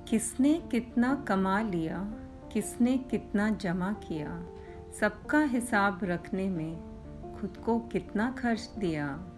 किसने कितना कमा लिया, किसने कितना जमा किया, सबका हिसाब रखने में खुद को कितना खर्च दिया।